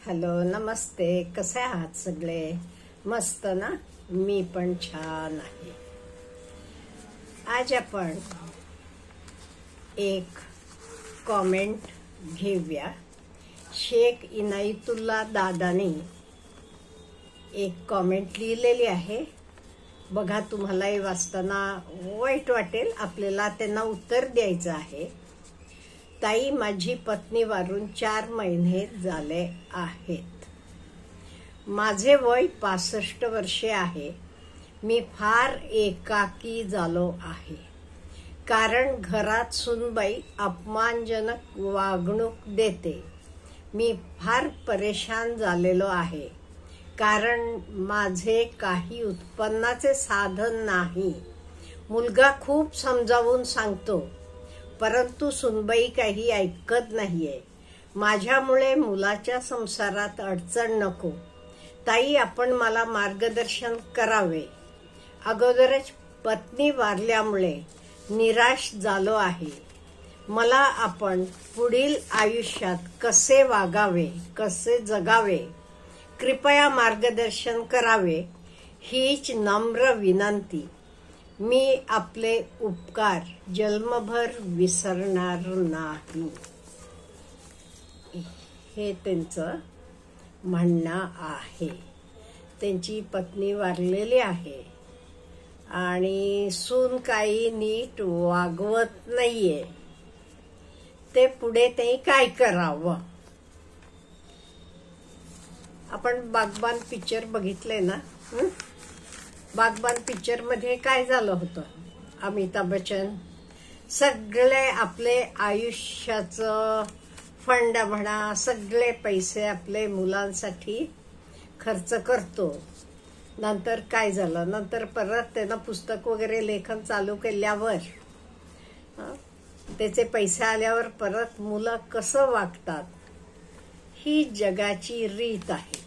Hello नमस्ते, कसे आहात सगळे? मस्त ना? मी पण छान आहे. आज आपण एक कॉमेंट घेऊया. शेख इनायतुल्ला दादानी एक कॉमेंट लिहिलेली आहे. बघा, तुम्हालाही वाचताना वाईट वाटेल. आपल्याला त्यांना उत्तर द्यायचं आहे. ताई, माझी पत्नी वारून 4 महिने झाले आहेत. माझे वय 65 वर्षे आहे. मी फार एकाकी झालो आहे. कारण घरात सुनबाई अपमानजनक वागणूक देते. मी फार परेशान झालेलो आहे. कारण माझे काही उत्पन्नाचे साधन नाही. मुलगा खूप समजावून सांगतो, परंतु सुनबाई काही ऐकत नाहीये. माझ्यामुळे मुलाच्या संसारात अडचण नको. ताई, आपण मला मार्गदर्शन करावे. अगोदरच पत्नी वारल्यामुळे निराश झालो आहे. मला आपण पुढील आयुष्यात कसे वागावे, कसे जगावे, कृपया मार्गदर्शन करावे. हीच नम्र विनंती. मी आपले उपकार जन्मभर विसरणार नाही. हे त्यांचं म्हणणं आहे. त्यांची पत्नी वारलेली आहे आणि सून काही नीट वागवत नाहीये. ते पुढे ते काय करावं? आपण बागबान पिक्चर बघितले ना? बागबान पिक्चर मध्ये काय झालं होतं? अमिताभ बच्चन सगळे आपले आयुष्याचं फंड म्हणा, सगळे पैसे आपले मुलांसाठी खर्च करतो. नंतर काय झालं? नंतर परत त्यानं पुस्तक वगैरे लेखन चालू केल्यावर त्याचे पैसे आल्यावर परत मुलं कसं वागतात, ही जगाची रीत आहे.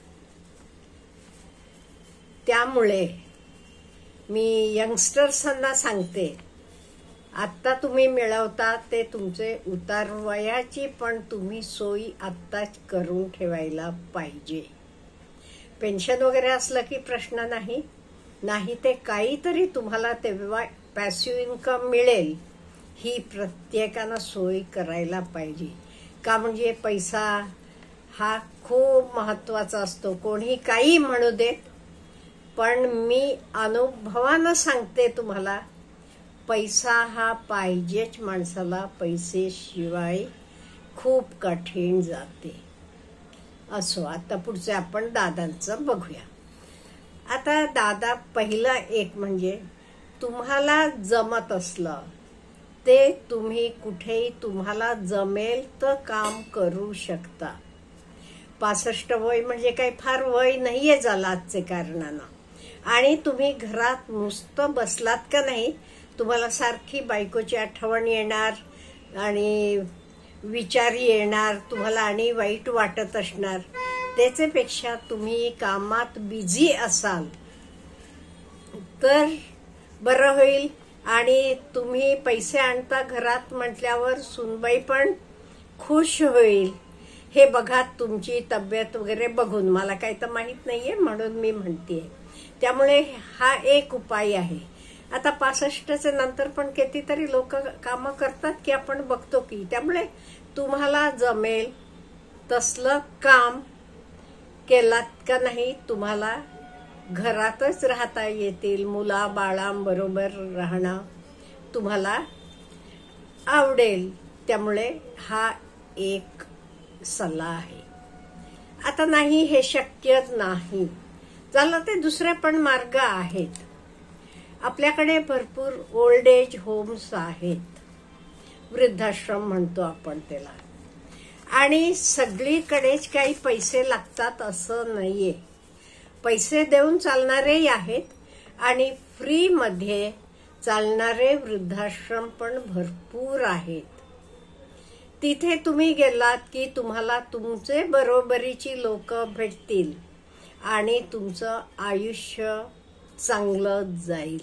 त्यामुळे मी यंगस्टर्सना सांगते, आता तुम्ही मिळवता ते तुमचे उतारवयाची पण तुम्ही सोयी आत्ताच करून ठेवायला पाहिजे. पेन्शन वगैरे असलं की प्रश्न नाही. नाही ते काहीतरी तुम्हाला तेव्हा पॅसिव्ह इन्कम मिळेल, ही प्रत्येकानं सोय करायला पाहिजे. का म्हणजे पैसा हा खूप महत्वाचा असतो. कोणी काही म्हणू देत, पण मी अनुभवानं सांगते तुम्हाला, पैसा हा पाहिजेच माणसाला. पैसेशिवाय खूप कठीण जाते. असो, आता पुढचे आपण दादांचं बघूया. आता दादा, पहिलं एक म्हणजे तुम्हाला जमत असलं ते तुम्ही कुठेही तुम्हाला जमेल तर काम करू शकता. 65 वय म्हणजे काही फार वय नाहीये झालं आजचे कारणानं. आणि तुम्ही घरात नुसतं बसलात का नाही, तुम्हाला सारखी बायकोची आठवण येणार आणि विचार येणार, तुम्हाला आणि वाईट वाटत असणार. त्याच्यापेक्षा तुम्ही कामात बिझी असाल तर बरं होईल. आणि तुम्ही पैसे आणता घरात म्हटल्यावर सुनबाई पण खुश होईल. हे बघा, तुमची तब्येत वगैरे बघून, मला काही तर माहित नाहीये म्हणून मी म्हणतेय. त्यामुळे हा एक उपाय आहे. आता 65च्या नंतर पण कितीतरी लोक कामं करतात की आपण बघतो की. त्यामुळे तुम्हाला जमेल तसलं काम केलात का नाही, तुम्हाला घरातच राहता येतील. मुला बाळांबरोबर राहणं तुम्हाला आवडेल. त्यामुळे हा एक सल्ला आहे. आता नाही, हे शक्यच नाही झालं ते दुसरे पण मार्ग आहेत. आपल्याकडे भरपूर ओल्ड एज होम्स आहेत, वृद्धाश्रम म्हणतो आपण त्याला. आणि सगळीकडेच काही पैसे लागतात असं नाहीये. पैसे देऊन चालणारेही आहेत आणि फ्री मध्ये चालणारे वृद्धाश्रम पण भरपूर आहेत. तिथे तुम्ही गेलात की तुम्हाला तुमचे बरोबरीची लोक भेटतील आणि तुमचं आयुष्य चांगलं जाईल.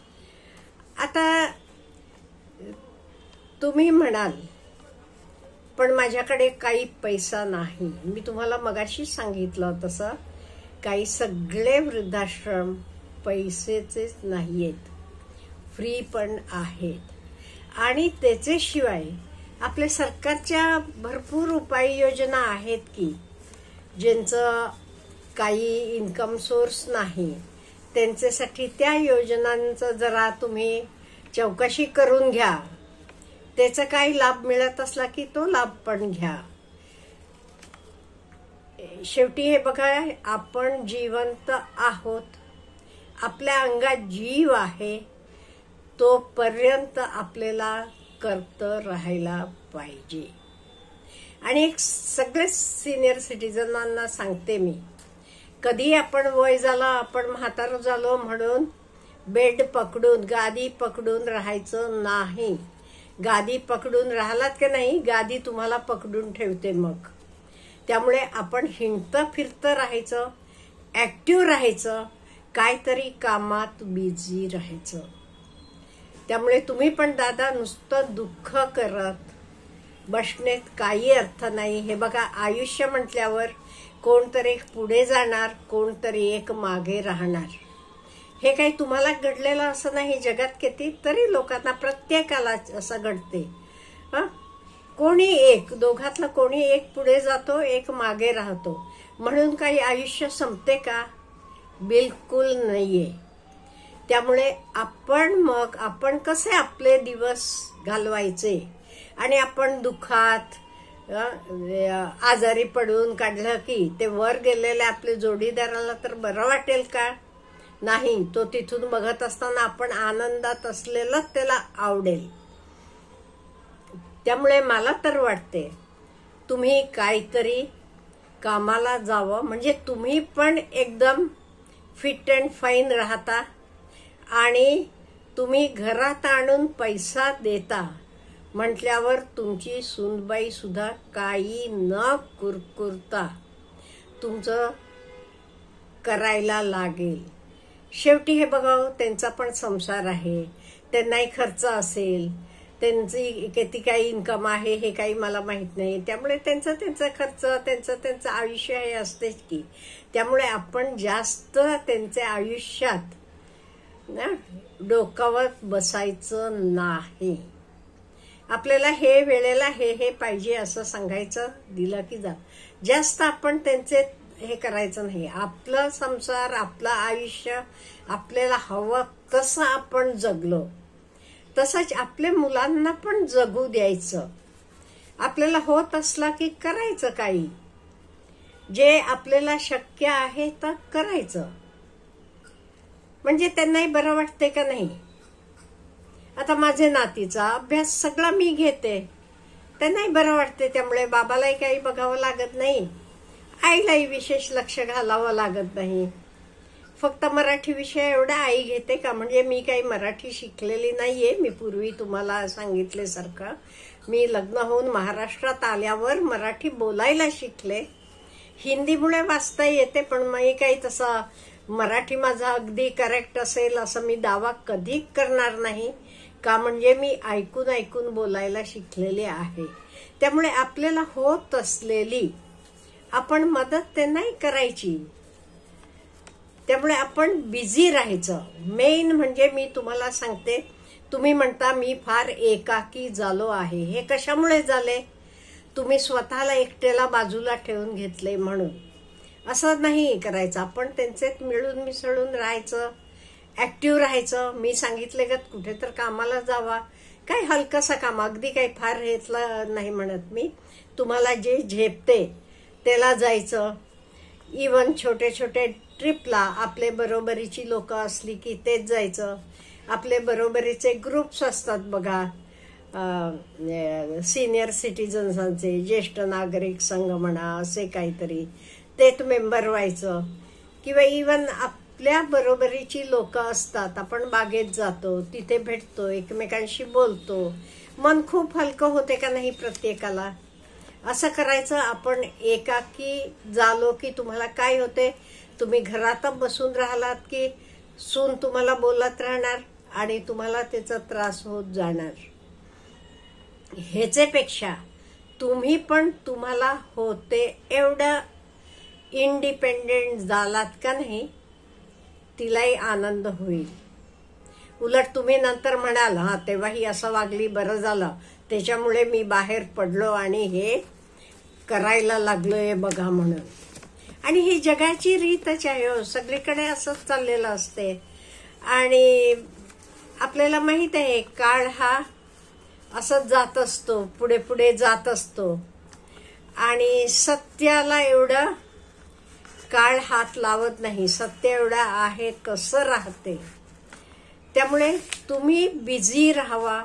आता तुम्ही म्हणाल पण माझ्याकडे काही पैसा नाही. मी तुम्हाला मगाशीच सांगितलं तसं काही सगळे वृद्धाश्रम पैसेचेच नाहीयेत, फ्री पण आहेत. आणि त्याच्याशिवाय आपल्या सरकारच्या भरपूर उपाययोजना आहेत की ज्यांचं काही इन्कम सोर्स नाही, त्यांच्यासाठी त्या योजनांचं जरा तुम्ही चौकशी करून घ्या. त्याचा काही लाभ मिळत असला की तो लाभ पण घ्या. शेवटी हे बघा, आपण जिवंत आहोत, आपल्या अंगात जीव आहे, तोपर्यंत आपल्याला करत राहायला पाहिजे. आणि एक सगळे सिनियर सिटीजनांना सांगते मी, कधी आपण वय झालं, आपण म्हातारं झालो म्हणून बेड पकडून गादी पकडून राहायचं नाही. गादी पकडून राहिलात की नाही, गादी तुम्हाला पकडून ठेवते मग. त्यामुळे आपण हिंडतं फिरतं राहायचं, ऍक्टिव्ह राहायचं, काहीतरी कामात बिझी राहायचं. त्यामुळे तुम्ही पण दादा नुसतं दुःख करत बसण्यात काही अर्थ नाही. हे बघा, आयुष्य म्हटल्यावर कोणतरी एक पुढे जाणार, कोणतरी एक मागे राहणार. हे काही तुम्हाला घडलेलं असं नाही. जगात कितीतरी लोकांना, प्रत्येकाला असं घडते. कोणी एक, दोघातलं कोणी एक पुढे जातो, एक मागे राहतो. म्हणून काही आयुष्य संपते का? बिलकुल नाहीये. त्यामुळे आपण कसे आपले दिवस घालवायचे आणि आपण दुःखात आजारी पडून काढलं की ते वर गेलेल्या आपल्या जोडीदाराला तर बरं वाटेल का? नाही. तो तिथून बघत असताना आपण आनंदात असलेलंच त्याला आवडेल. त्यामुळे मला तर वाटते तुम्ही काहीतरी कामाला जावं, म्हणजे तुम्ही पण एकदम फिट अँड फाईन राहता आणि तुम्ही घरात आणून पैसा देता म्हटल्यावर तुमची सूनबाई सुद्धा काही न कुरकुरता तुमचं करायला लागेल. शेवटी हे बघावं, त्यांचा पण संसार आहे, त्यांनाही खर्च असेल, त्यांची किती काही इन्कम आहे हे काही मला माहित नाही. त्यामुळे त्यांचा खर्च, त्यांचं आयुष्य हे असतेच की. त्यामुळे आपण जास्त त्यांच्या आयुष्यात डोकावत बसायचं नाही. आपल्याला हे वेळेला हे पाहिजे असं सांगायचं, दिलं की जास्त आपण त्यांचे हे करायचं नाही. आपलं संसार, आपलं आयुष्य आपल्याला हवं तसं आपण जगलो, तसंच आपल्या मुलांना पण जगू द्यायचं. आपल्याला होत असला की करायचं, काही जे आपल्याला शक्य आहे तर करायचं. म्हणजे त्यांनाही बरं वाटते का नाही. आता माझे नातीचा अभ्यास सगळा मी घेते, त्यांनाही बरं वाटते. त्यामुळे बाबालाही काही बघावं लागत नाही, आईलाही विशेष लक्ष घालावं लागत नाही. फक्त मराठी विषय एवढा आई घेते का? म्हणजे मी काही मराठी शिकलेली नाहीये. मी पूर्वी तुम्हाला सांगितल्यासारखं मी लग्न होऊन महाराष्ट्रात आल्यावर मराठी बोलायला शिकले. हिंदीमुळे वाचता येते, पण मी काही तसं मराठी माझा अगदी करेक्ट असेल असं मी दावा कधी करणार नाही. का? म्हणजे मी ऐकून ऐकून बोलायला शिकलेले आहे. त्यामुळे आपल्याला होत असलेली आपण मदत त्यांनाही करायची. त्यामुळे आपण बिझी राहायचं. मेन म्हणजे मी तुम्हाला सांगते, तुम्ही म्हणता मी फार एकाकी झालो आहे. हे कशामुळे झाले? तुम्ही स्वतःला एकट्याला बाजूला ठेवून घेतले म्हणून. असं नाही करायचं. आपण त्यांच्यात मिळून मिसळून राहायचं, ऍक्टिव्ह राहायचं. मी सांगितले का कुठे तर कामाला जावा, काही हलकसं काम, अगदी काही फार हेतलं नाही म्हणत मी. तुम्हाला जे झेपते त्याला जायचं. इवन छोटे छोटे ट्रिपला आपले बरोबरीची लोक असली की तेच जायचं. आपले बरोबरीचे ग्रुप्स असतात बघा, सिनियर सिटीजन्सांचे, ज्येष्ठ नागरिक संघ म्हणा, असे काहीतरी, तेच मेंबर व्हायचं. किंवा इवन आपल्या बरोबरीची लोक असतात, आपण बागेत जातो, तिथे भेटतो, एकमेकांशी बोलतो, मन खूप हलकं होते का नाही प्रत्येकाला. असं करायचं. आपण एकाकी झालो की तुम्हाला काय होते, तुम्ही घरातच बसून राहिलात की सून तुम्हाला बोलत राहणार आणि तुम्हाला त्याचा त्रास होत जाणार. ह्याच्यापेक्षा तुम्ही पण तुम्हाला होते एवढं इंडिपेंडेंट झालात का नाही, तिलाही आनंद होईल. उलट तुम्ही नंतर म्हणाल, हा तेव्हा ही असं वागली, बरं झालं त्याच्यामुळे मी बाहेर पडलो आणि हे करायला लागलोय बघा म्हणून. आणि ही जगाची रीतच आहे हो, सगळीकडे असंच चाललेलं असते. आणि आपल्याला माहित आहे काळ हा असंच जात असतो, पुढे पुढे जात असतो. आणि सत्याला एवढं काळ हात लावत नाही, सत्य एवढं आहे कसं राहते. त्यामुळे तुम्ही बिझी राहावा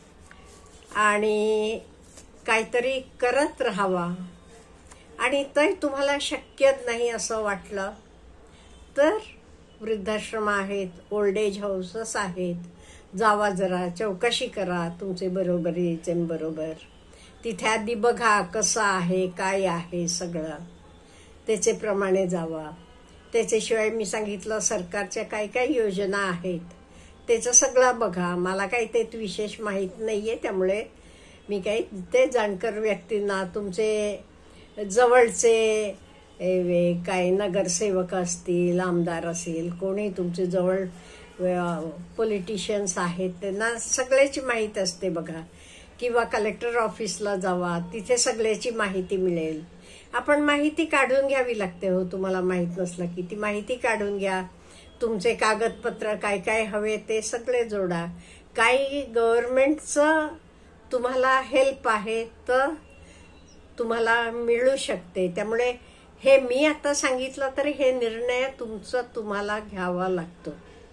आणि काहीतरी करत राहावा. आणि तर तुम्हाला शक्यच नाही असं वाटलं तर वृद्धाश्रम आहेत, ओल्ड एज हाऊसेस आहेत, जावा, जरा चौकशी करा तुमचे बरोबरीचे बरोबर. तिथे आधी बघा कसं आहे, काय आहे सगळं, त्याचे प्रमाणे जावा. त्याच्याशिवाय मी सांगितलं सरकारच्या काय काय योजना आहेत त्याचं सगळं बघा. मला काही ते विशेष माहीत नाहीये, त्यामुळे मी काही ते जाणकार व्यक्तींना, तुमचे जवळचे काय नगरसेवक असतील, आमदार असेल, कोणी तुमचे जवळ पॉलिटिशियन्स आहेत त्यांना सगळ्याची माहिती असते बघा. किंवा कलेक्टर ऑफिसला जावा, तिथे सगळ्याची माहिती मिळेल. आपण माहिती काढून घ्यावी लागते हो, तुम्हाला माहित नसलं की ती माहिती काढून घ्या. तुमचे कागदपत्र काय काय हवे ते सगळे जोडा. काही गव्हर्नमेंटचं तुम्हाला हेल्प आहे तर तुम्हाला मिळू शकते. त्यामुळे हे मी आता सांगितलं तरी हे निर्णय तुमचा तुम्हाला घ्यावा लागतो.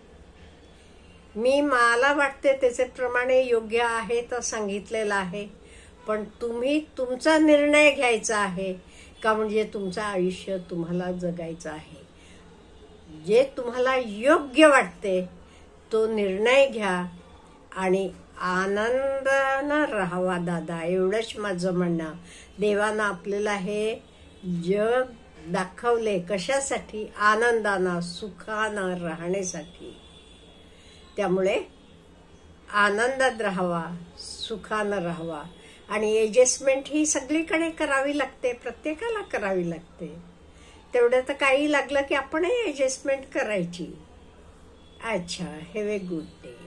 मला वाटते त्याच्याप्रमाणे योग्य आहे तर सांगितलेलं आहे, पण तुम्ही तुमचा निर्णय घ्यायचा आहे का, म्हणजे तुमचं आयुष्य तुम्हाला जगायचं आहे. जे तुम्हाला योग्य वाटते तो निर्णय घ्या आणि आनंदानं राहावा दादा, एवढंच माझं म्हणणं. देवानं आपल्याला हे जग दाखवले कशासाठी, आनंदानं सुखानं राहण्यासाठी. त्यामुळे आनंदात राहावा, सुखानं राहावा. आणि ॲडजस्टमेंट ही सगळीकडे करावी लागते, प्रत्येकाला करावी लागते. तेवढं तर काही लागलं की आपणही ॲडजस्टमेंट करायची. अच्छा, हॅव ए गुड डे.